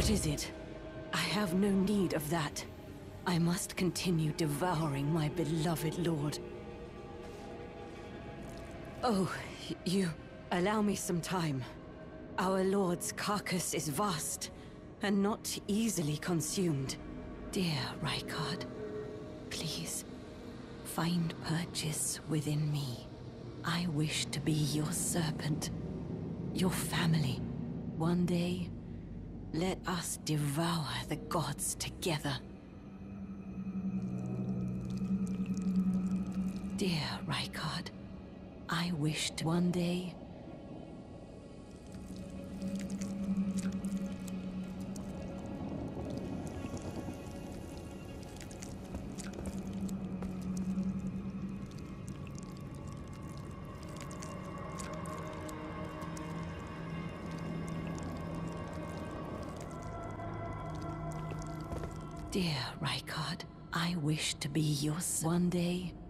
What is it? I have no need of that. I must continue devouring my beloved lord. Oh, you... Allow me some time. Our lord's carcass is vast, and not easily consumed. Dear Rykard, please, find purchase within me. I wish to be your serpent, your family. One day, let us devour the gods together. Dear Rykard, I wish to one day... Dear Rykard, I wish to be your one day.